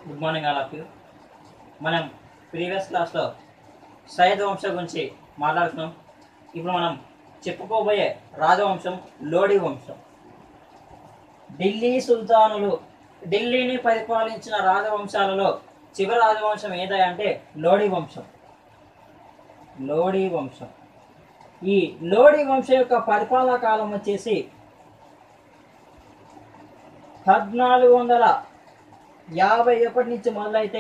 Good morning all of you. మనం previous క్లాస్లో సైయద్ వంశం గురించి మాట్లాడుతున్నాం. ఇప్పుడు మనం చెప్పుకోబోయే రాజవంశం లోడి వంశం. ఢిల్లీ సుల్తానులు ఢిల్లీని పరిపాలించిన రాజవంశాలలో చివరి రాజవంశం ఏదంటే లోడి వంశం. లోడి వంశం. ఈ లోడి వంశం యొక్క పరిపాలనా కాలం వచ్చేసి 1451 నుంచి మొదలైతే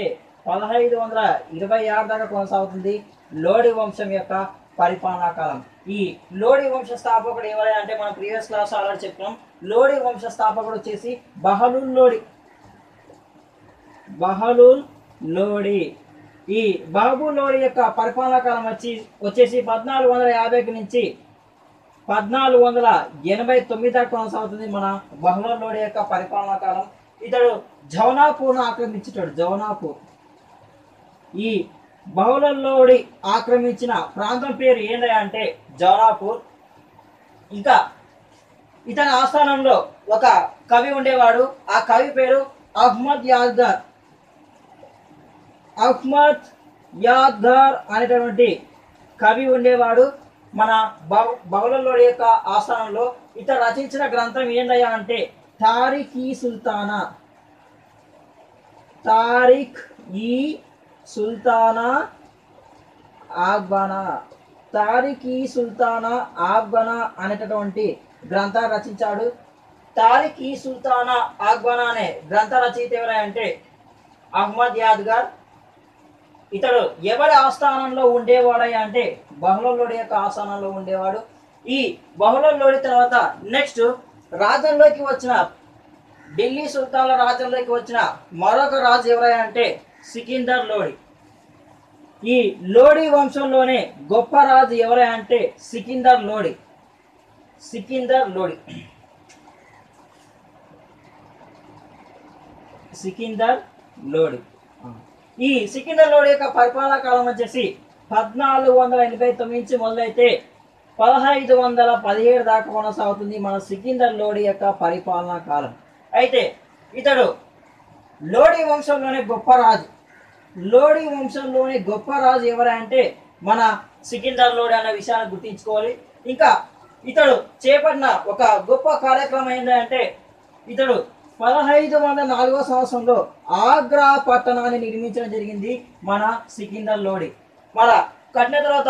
1526 దాకా కొనసాగుతుంది లోడి వంశం యొక్క పరిపాలనా కాలం. ఈ లోడి వంశ స్థాపకుడు ఎవరైనా అంటే మనం ప్రీవియస్ క్లాస్ ఆల్రెడీ చెప్తున్నాం. లోడి వంశ స్థాపకుడు వచ్చేసి బహలూల్ లోడి. బహలూల్ లోడి. ఈ బహబూల్ లోడి యొక్క పరిపాలనా కాలం వచ్చేసి 1450 నుంచి 1489 దాకా కొనసాగుతుంది మన బహలూల్ లోడి యొక్క పరిపాలనా కాలం. ఇతడు జౌనాపూర్ను ఆక్రమించాడు. జౌనాపూర్. ఈ బహలూల్ లోడి ఆక్రమించిన ప్రాంతం పేరు ఏంటంటే జౌనాపూర్. ఇంకా ఇతని ఆస్థానంలో ఒక కవి ఉండేవాడు. ఆ కవి పేరు అహ్మద్ యాద్గార్. అహ్మద్ యాద్గార్ అనేటువంటి కవి ఉండేవాడు మన బహలూల్ లోడి యొక్క ఆస్థానంలో. ఇతడు రచించిన గ్రంథం ఏంటయ్యా అంటే తారిఖ్-ఈ-సుల్తానా. తారిఖ్-ఈ-సుల్తానా ఆగ్బానా. తారిఖ్-ఈ-సుల్తానా ఆగ్బానా అనేటటువంటి గ్రంథాన్ని రచించాడు. తారిఖ్-ఈ-సుల్తానా ఆగ్బానా అనే గ్రంథ రచయిత ఎవరంటే అహ్మద్ యాద్గార్. ఇతడు ఎవరి ఆస్థానంలో ఉండేవాడయ్యా అంటే బహలూల్ లోడి యొక్క ఆస్థానంలో ఉండేవాడు. ఈ బహలూల్ లోడి తర్వాత నెక్స్ట్ రాజ్యంలోకి వచ్చిన ఢిల్లీ సుల్తాన్ల రాజ్యంలోకి వచ్చిన మరొక రాజు ఎవరైనా అంటే సికిందర్ లోడి. ఈ లోడి వంశంలోనే గొప్ప రాజు ఎవరైనా అంటే సికిందర్ లోడి. సికిందర్ లోడి. సికిందర్ లోడి. ఈ సికిందర్ లోడి యొక్క పరిపాలనా కాలం వచ్చేసి 1489 నుంచి మొదలైతే 1517 దాకా కొనసాగుతుంది మన సికిందర్ లోడి యొక్క పరిపాలనా కాలం. అయితే ఇతడు లోడి వంశంలోనే గొప్ప రాజు. లోడి వంశంలోని గొప్ప రాజు ఎవరంటే మన సికిందర్ లోడి అన్న విషయాన్ని గుర్తించుకోవాలి. ఇంకా ఇతడు చేపట్టిన ఒక గొప్ప కార్యక్రమం ఏంటంటే ఇతడు 1504 సంవత్సరంలో ఆగ్రా పట్టణాన్ని నిర్మించడం జరిగింది మన సికిందర్ లోడి. మన కట్టిన తర్వాత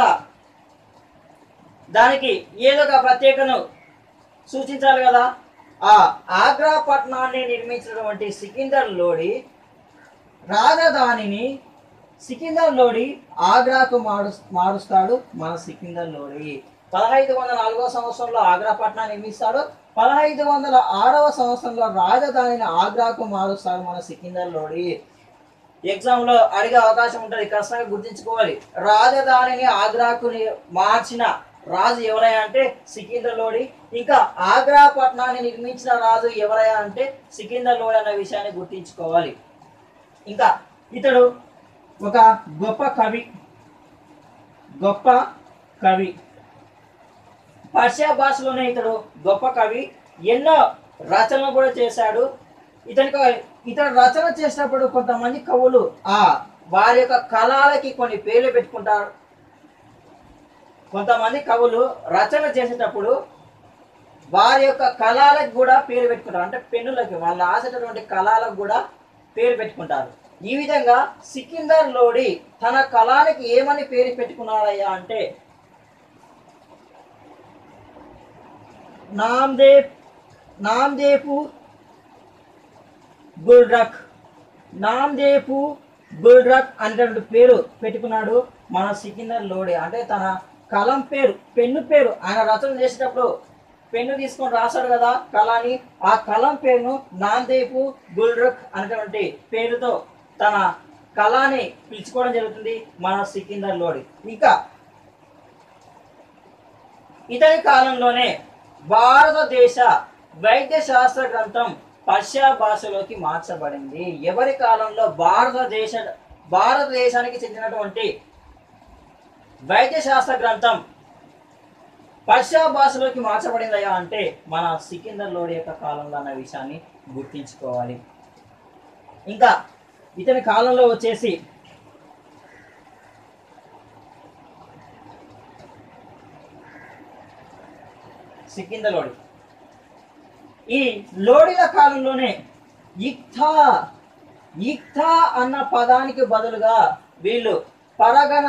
దానికి ఏదో ఒక ప్రత్యేకను సూచించాలి కదా. ఆ ఆగ్రా పట్టణాన్ని నిర్మించినటువంటి సికిందర్ లోడి రాజధానిని సికిందర్ లోడి ఆగ్రాకు మారుస్తాడు మన సికిందర్ లోడి. 1504 సంవత్సరంలో ఆగ్రా పట్టణాన్ని నిర్మిస్తాడు. 1506 సంవత్సరంలో రాజధానిని ఆగ్రాకు మారుస్తాడు మన సికిందర్ లోడి. ఎగ్జామ్లో అడిగే అవకాశం ఉంటుంది, ఖచ్చితంగా గుర్తించుకోవాలి. రాజధానిని ఆగ్రాకు మార్చిన రాజు ఎవరైనా అంటే సికిందర్ లోడి. ఇంకా ఆగ్రా పట్టణాన్ని నిర్మించిన రాజు ఎవరైనా అంటే సికిందర్ లోడి అన్న విషయాన్ని గుర్తించుకోవాలి. ఇంకా ఇతడు ఒక గొప్ప కవి. గొప్ప కవి. పర్షియా భాషలోనే ఇతడు గొప్ప కవి. ఎన్నో రచనలు కూడా చేశాడు. ఇతడు రచన చేసినప్పుడు కొంతమంది కవులు వారి యొక్క కళలకి కొన్ని పేర్లు పెట్టుకుంటారు. కొంతమంది కవులు రచన చేసేటప్పుడు వారి యొక్క కళలకు కూడా పేరు పెట్టుకుంటారు. అంటే పెన్నులకి వాళ్ళు రాసేటటువంటి కళలకు కూడా పేరు పెట్టుకుంటారు. ఈ విధంగా సికిందర్ లోడి తన కళానికి ఏమని పేరు పెట్టుకున్నాడయ్యా అంటే నామ్దేపు గుల్రక్. నామ్దేపు గుల్రక్ అనేటువంటి పేరు పెట్టుకున్నాడు మన సికిందర్ లోడి. అంటే తన కలం పేరు, పెన్ను పేరు, ఆయన రచన చేసేటప్పుడు పెన్ను తీసుకొని రాశాడు కదా కళాని, ఆ కలం పేరును నామ్దేపు గుల్రక్ అనేటువంటి పేరుతో తన కళాని పిలుచుకోవడం జరుగుతుంది మన సికిందర్ లోడి. ఇంకా ఇతని కాలంలోనే భారతదేశ వైద్య శాస్త్ర గ్రంథం పర్షియా భాషలోకి మార్చబడింది. ఎవరి కాలంలో భారతదేశానికి చెందినటువంటి వైద్య శాస్త్ర గ్రంథం పర్షియా భాషలోకి మార్చబడిందయ్యా అంటే మన సికిందర్ లోడి యొక్క కాలంలో అన్న విషయాన్ని గుర్తించుకోవాలి. ఇంకా ఇతని కాలంలో వచ్చేసి సికిందర్ లోడి. ఈ లోడిల కాలంలోనే ఇక్తా ఇక్తా అన్న పదానికి బదులుగా వీళ్ళు పరగణ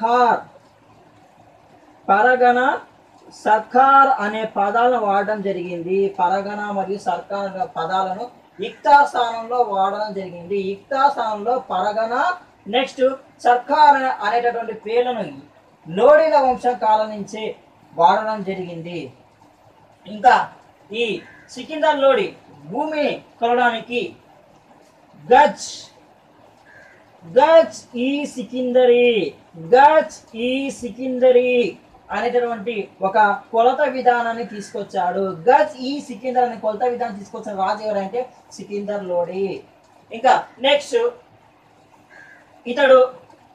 సర్కార్ అనే పదాలను వాడడం జరిగింది. పరగణ మరియు సర్కార్ పదాలను ఇక్తా స్థానంలో వాడడం జరిగింది. ఇక్తా స్థానంలో పరగణ నెక్స్ట్ సర్కార్ అనేటటువంటి పేర్లను లోడిల వంశం కాలం నుంచే వాడడం జరిగింది. ఇంకా ఈ సికిందర్ లోడి భూమిని కొలవడానికి గజ్ ఈ సికిందరి అనేటటువంటి ఒక కొలత విధానాన్ని తీసుకొచ్చాడు. గజ్ ఈ సికిందర్ అనే కొలత విధానం తీసుకొచ్చిన రాజు ఎవరంటే సికిందర్ లోడి. ఇంకా నెక్స్ట్ ఇతడు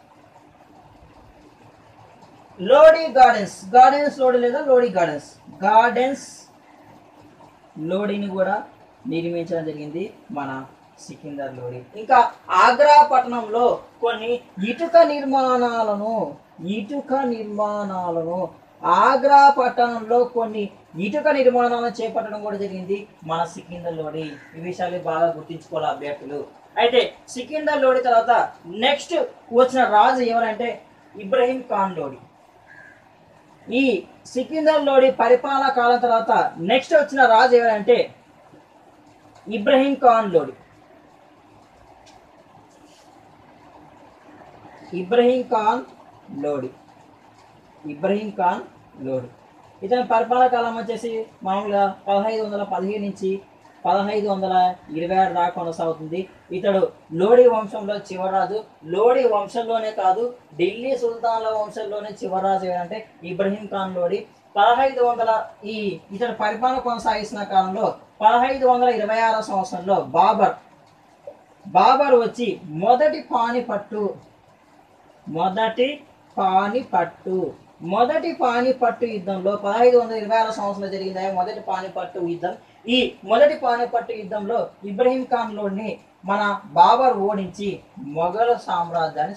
లోడి గార్డెన్స్ లోడి లేదా లోడి గార్డెన్స్ లోడిని కూడా నిర్మించడం జరిగింది మన సికిందర్ లోడి. ఇంకా ఆగ్రా పట్టణంలో కొన్ని ఇటుక నిర్మాణాలను ఆగ్రా పట్టణంలో కొన్ని ఇటుక నిర్మాణాలను చేపట్టడం కూడా జరిగింది మన సికిందర్ లోడి. ఈ విషయాలు బాగా గుర్తించుకోవాలి అభ్యర్థులు. అయితే సికిందర్ లోడి తర్వాత నెక్స్ట్ వచ్చిన రాజు ఎవరంటే ఇబ్రహీం ఖాన్ లోడి. ఈ సికిందర్ లోడి పరిపాలన కాలం తర్వాత నెక్స్ట్ వచ్చిన రాజు ఎవరంటే ఇబ్రహీం ఖాన్ లోడి. ఇతని పరిపాలన కాలం వచ్చేసి మామూలుగా 1515 నుంచి 1526 దాకా కొనసాగుతుంది. ఇతడు లోడి వంశంలో చివరాజు. లోడి వంశంలోనే కాదు, ఢిల్లీ సుల్తాన్ల వంశంలోనే చివరాజు ఎవరంటే ఇబ్రహీం ఖాన్ లోడి. 1500 ఇతడు పరిపాలన కొనసాగిస్తున్న కాలంలో 1526 సంవత్సరంలో బాబర్ వచ్చి మొదటి పానిపట్టు యుద్ధంలో 1526 సంవత్సరంలో జరిగింది మొదటి పానిపట్టు యుద్ధం. ఈ మొదటి పానిపట్టు యుద్ధంలో ఇబ్రహీం ఖాన్ లోడిని మన బాబర్ ఓడించి మొఘలు సామ్రాజ్యాన్ని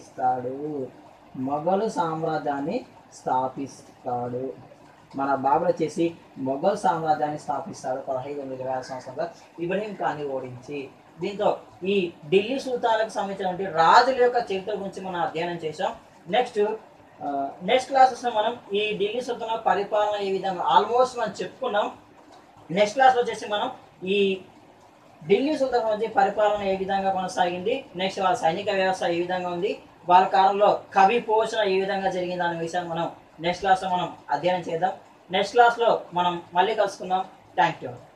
స్థాపిస్తాడు. మన బాబర్ వచ్చేసి మొఘల్ సామ్రాజ్యాన్ని స్థాపిస్తాడు 1526 సంవత్సరంలో ఇబ్రహీం ఖాన్ని ఓడించి. దీంతో ఈ ఢిల్లీ సుల్తాన్లకు సంబంధించినటువంటి రాజుల యొక్క చరిత్ర గురించి మనం అధ్యయనం చేసాం. నెక్స్ట్ క్లాసెస్లో మనం ఈ ఢిల్లీ సుల్తాన్ పరిపాలన ఏ విధంగా ఆల్మోస్ట్ మనం చెప్పుకున్నాం. నెక్స్ట్ క్లాస్లో వచ్చేసి మనం ఈ ఢిల్లీ సుల్తాన్ మధ్య పరిపాలన ఏ విధంగా కొనసాగింది, నెక్స్ట్ వాళ్ళ సైనిక వ్యవస్థ ఏ విధంగా ఉంది, వాళ్ళ కాలంలో కవి పోషణ ఏ విధంగా జరిగింది అనే విషయాన్ని మనం నెక్స్ట్ క్లాస్లో మనం అధ్యయనం చేద్దాం. నెక్స్ట్ క్లాస్లో మనం మళ్ళీ కలుసుకుందాం. Thank you.